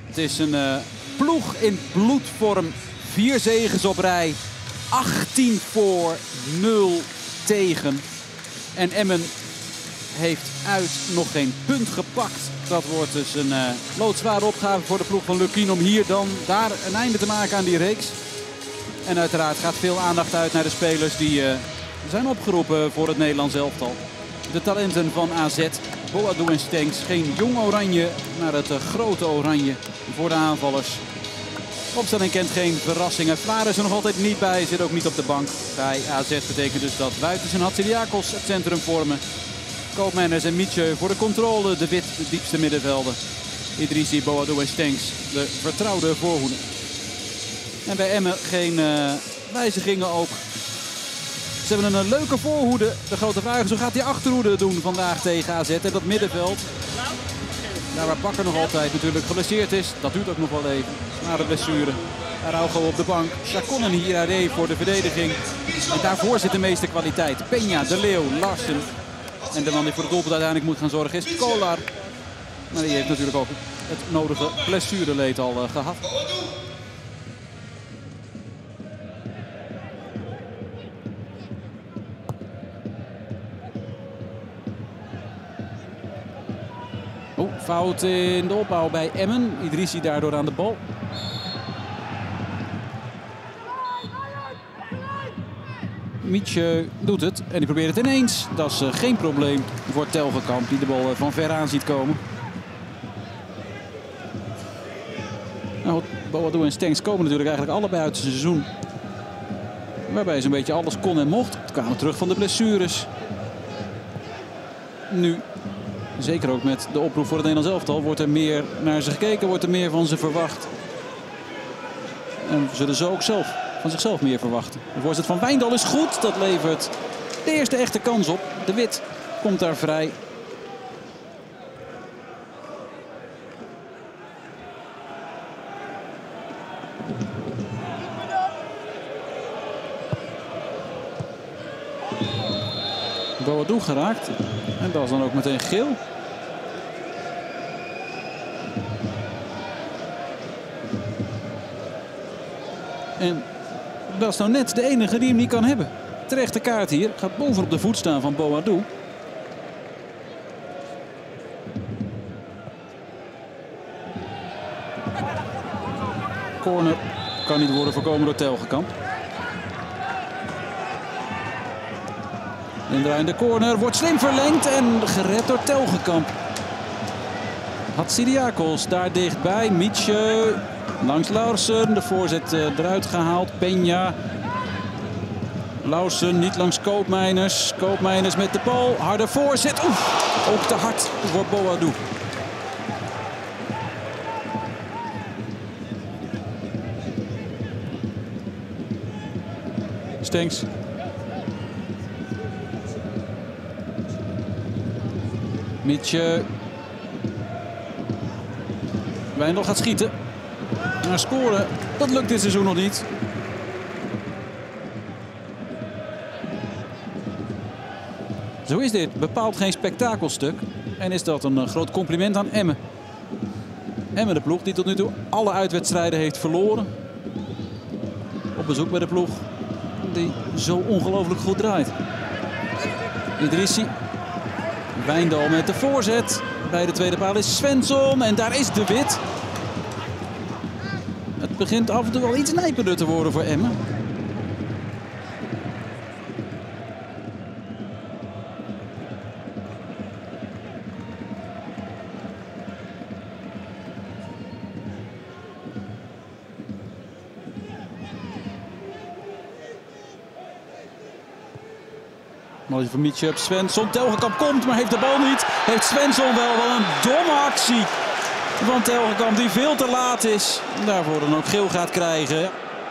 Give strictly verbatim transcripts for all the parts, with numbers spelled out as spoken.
Het is een uh, ploeg in bloedvorm. Vier zegens op rij. achttien voor, nul tegen. En Emmen heeft uit nog geen punt gepakt. Dat wordt dus een uh, loodzware opgave voor de ploeg van Lukkien om hier dan daar een einde te maken aan die reeks. En uiteraard gaat veel aandacht uit naar de spelers die uh, zijn opgeroepen voor het Nederlands elftal. De talenten van A Z, Boadu en Stenks. Geen jong oranje, maar het uh, grote oranje voor de aanvallers. Opstelling kent geen verrassingen. Vlaar is er nog altijd niet bij, zit ook niet op de bank. Bij A Z betekent dus dat Wuitens en Hatziliakos het centrum vormen. Koopmeiners en Mietje voor de controle. De Wit, de diepste middenvelden. Idrissi, Boadu en Stenks, de vertrouwde voorhoede. En bij Emmen geen uh, wijzigingen ook. Ze hebben een leuke voorhoede. De grote vraag is, hoe gaat die achterhoede doen vandaag tegen A Z? En dat middenveld, daar waar Bakker nog altijd natuurlijk geblesseerd is. Dat duurt ook nog wel even. Zware blessure. Araujo op de bank. Chacon en Hirare voor de verdediging. En daarvoor zit de meeste kwaliteit. Peña, De Leeuw, Larsen. En de man die voor het doelpunt uiteindelijk moet gaan zorgen is Kolar. Maar die heeft natuurlijk ook het nodige blessureleed al uh, gehad. Oh, fout in de opbouw bij Emmen. Idrissi daardoor aan de bal. Mietje doet het en die probeert het ineens. Dat is uh, geen probleem voor Telgekamp die de bal uh, van ver aan ziet komen. Nou, Boadu en Stenks komen natuurlijk eigenlijk allebei uit het seizoen. Waarbij ze een beetje alles kon en mocht. Ze kwamen terug van de blessures. Nu, zeker ook met de oproep voor het Nederlands elftal, wordt er meer naar ze gekeken, wordt er meer van ze verwacht. En zullen ze ook zelf van zichzelf meer verwachten. De voorzet van Wijndal is goed. Dat levert de eerste echte kans op. De Wit komt daar vrij. Boadu geraakt. En dat is dan ook meteen geel. En dat is nou net de enige die hem niet kan hebben. Terechte kaart hier. Gaat bovenop de voet staan van Boadu. Corner kan niet worden voorkomen door Telgekamp. Indraaiende corner wordt slim verlengd en gered door Telgekamp. Hatziliakos daar dichtbij. Mietje langs Larsen. De voorzet uh, eruit gehaald. Peña. Larsen niet langs Koopmeiners. Koopmeiners met de bal. Harde voorzet. Oef, ook te hard voor Boadu. Stenks. Mietje. Wijndal gaat schieten. Maar scoren, dat lukt dit seizoen nog niet. Zo is dit. Bepaalt geen spektakelstuk. En is dat een uh, groot compliment aan Emmen. Emmen, de ploeg die tot nu toe alle uitwedstrijden heeft verloren. Op bezoek bij de ploeg die zo ongelooflijk goed draait. Idrissi. Wijndal met de voorzet. Bij de tweede paal is Svensson. En daar is De Wit. Het begint af en toe wel iets nijpender te worden voor Emmen. Malletje van Mietje op Svensson. Telgekamp komt, maar heeft de bal niet. Heeft Svensson wel. Wel een domme actie van Telgekamp die veel te laat is. Daarvoor dan ook geel gaat krijgen.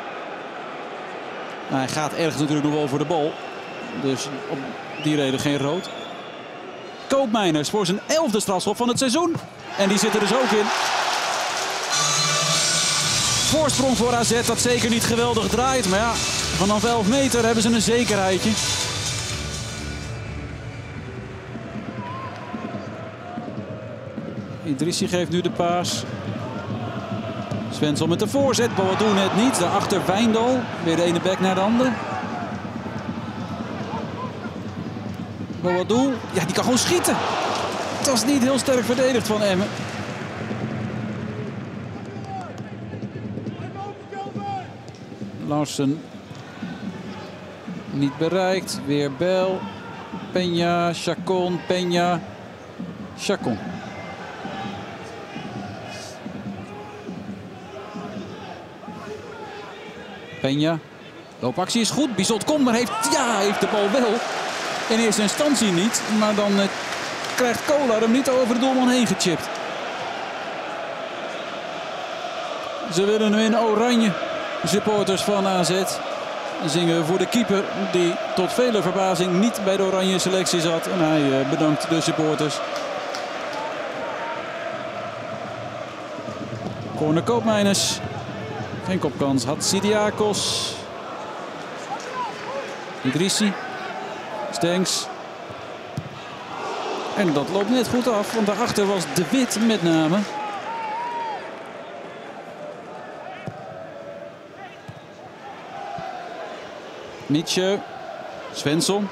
Nou, hij gaat ergens natuurlijk nog wel voor de bal. Dus op die reden geen rood. Koopmeiners voor zijn elfde strafschop van het seizoen. En die zit er dus ook in. Voorsprong voor A Z dat zeker niet geweldig draait. Maar ja, vanaf elf meter hebben ze een zekerheidje. Idrissi geeft nu de paas. Svensson met de voorzet. Boadou net niet. Daarachter Wijndal. Weer de ene bek naar de andere. Boadou. Ja, die kan gewoon schieten. Het was niet heel sterk verdedigd van Emmen. Larsen niet bereikt. Weer Bel. Peña. Chacon. Peña. Chacon. Peña. Loopactie is goed. Bizot komt, maar heeft, ja, heeft de bal wel. In eerste instantie niet. Maar dan eh, krijgt Kolar hem niet over de doelman heen gechipt. Ze willen hem in oranje. De supporters van A Z zingen voor de keeper. Die tot vele verbazing niet bij de oranje selectie zat. En hij eh, bedankt de supporters. Corner Koopmeiners. Geen kopkans. Hatsidiakos. Idrissi. Stenks. En dat loopt net goed af. Want daarachter was De Wit met name. Mietje. Svensson.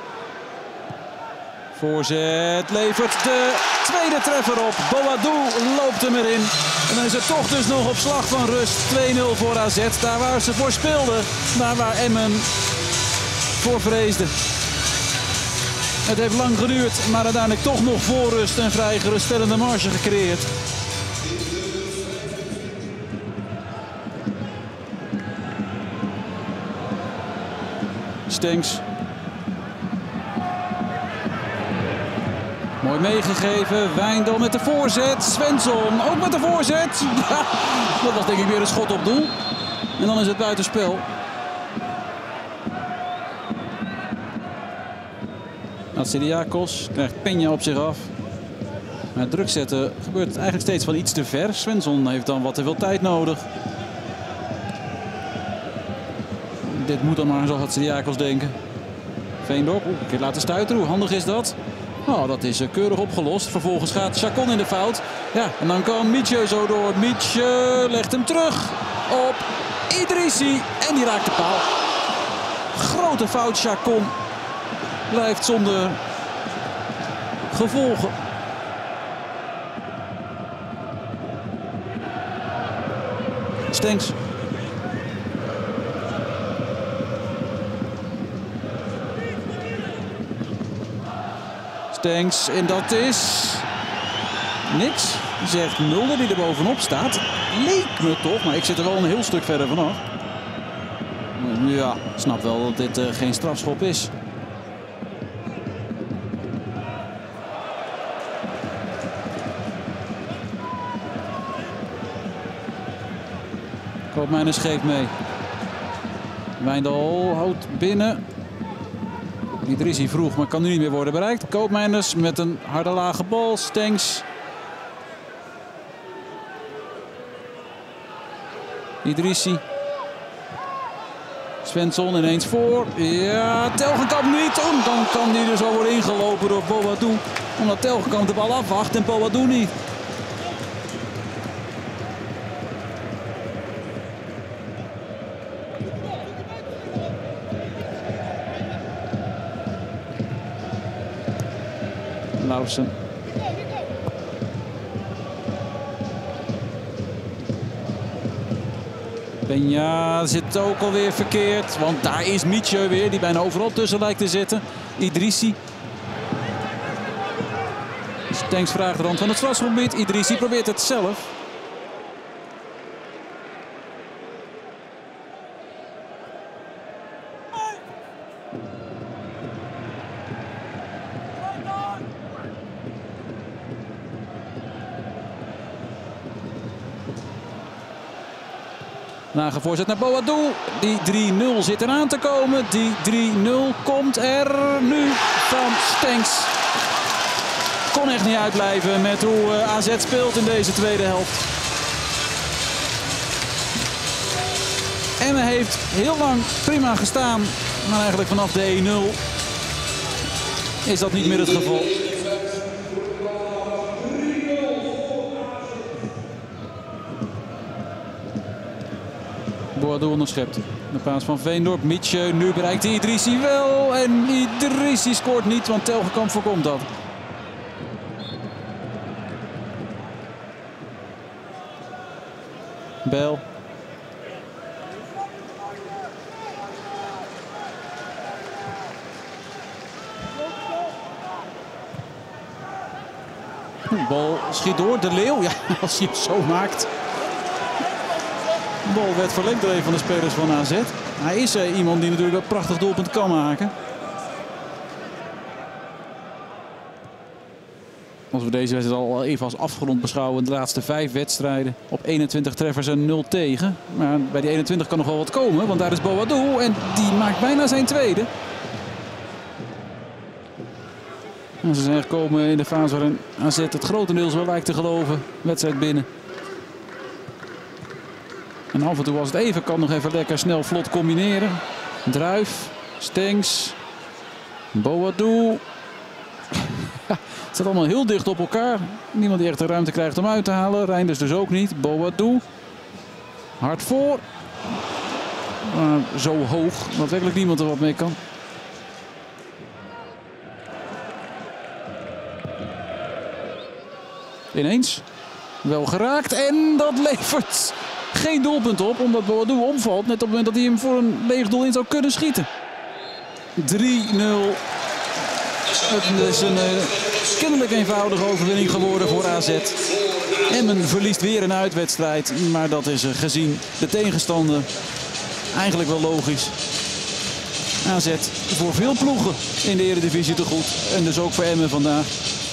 Voorzet levert de tweede treffer op. Boadou loopt hem erin. En dan is het toch dus nog op slag van rust. twee nul voor A Z. Daar waar ze voor speelden. Daar waar Emmen voor vreesde. Het heeft lang geduurd. Maar uiteindelijk toch nog voor rust een vrij geruststellende marge gecreëerd. Stenks. Mooi meegegeven. Wijndal met de voorzet. Svensson ook met de voorzet. Ja, dat was denk ik weer een schot op doel. En dan is het buitenspel. Hatsidiakos krijgt Peña op zich af. Maar druk zetten gebeurt eigenlijk steeds wel iets te ver. Svensson heeft dan wat te veel tijd nodig. Dit moet dan maar, zal Hatsidiakos denken. Veendorp, oeh, een keer laten stuiteren. Hoe handig is dat? Nou, dat is keurig opgelost. Vervolgens gaat Chacon in de fout. Ja, en dan kan Mietje zo door. Mietje legt hem terug op Idrissi. En die raakt de paal. Grote fout, Chacon. Blijft zonder gevolgen. Stenks. Stenks. En dat is niks. Zegt Mulder die er bovenop staat. Leek me toch, maar ik zit er wel een heel stuk verder vanaf. Ja, ik snap wel dat dit uh, geen strafschop is. Koopmeiners geeft mee. Wijndal houdt binnen. Idrissi vroeg, maar kan nu niet meer worden bereikt. Koopmeiners met een harde lage bal. Stenks. Idrissi. Svensson ineens voor. Ja, Telgenkamp niet. Oh, dan kan die er zo worden ingelopen door Boadou. Omdat Telgenkamp de bal afwacht en Boadou niet. Larsen. Peña zit ook alweer verkeerd. Want daar is Mietje weer, die bijna overal tussen lijkt te zitten. Idrissi. Stenks vraagt de rand van het strafschopgebied. Idrissi probeert het zelf. Lage voorzet naar Boadou. Die drie nul zit eraan te komen. Die drie nul komt er nu van Stenks. Kon echt niet uitblijven met hoe A Z speelt in deze tweede helft. Emmen heeft heel lang prima gestaan. Maar eigenlijk vanaf de één nul is dat niet meer het geval. Boadu onderschept. De paas van Veendorp. Mietje, nu bereikt Idrissi wel. En Idrissi scoort niet, want Telgekamp voorkomt dat. Bel. Bal schiet door. De Leeuw. Ja, als hij het zo maakt. De bal werd verlengd door een van de spelers van A Z. Hij is uh, iemand die natuurlijk een prachtig doelpunt kan maken. Als we deze wedstrijd al even als afgerond beschouwen. De laatste vijf wedstrijden. Op eenentwintig treffers en nul tegen. Maar bij die eenentwintig kan nog wel wat komen. Want daar is Boadu. En die maakt bijna zijn tweede. En ze zijn gekomen in de fase waarin A Z het grotendeels wel lijkt te geloven. Wedstrijd binnen. En af en toe als het even kan nog even lekker snel vlot combineren. Druif, Stengs, Boadu. Het staat allemaal heel dicht op elkaar. Niemand die echt de ruimte krijgt om uit te halen. Reinders dus ook niet. Boadu. Hard voor. Maar zo hoog dat werkelijk niemand er wat mee kan. Ineens wel geraakt en dat levert geen doelpunt op. Omdat Boadu omvalt net op het moment dat hij hem voor een leeg doel in zou kunnen schieten. drie nul. Het is een uh, kinderlijk eenvoudige overwinning geworden voor A Z. Emmen verliest weer een uitwedstrijd. Maar dat is uh, gezien de tegenstander eigenlijk wel logisch. A Z voor veel ploegen in de Eredivisie te goed. En dus ook voor Emmen vandaag.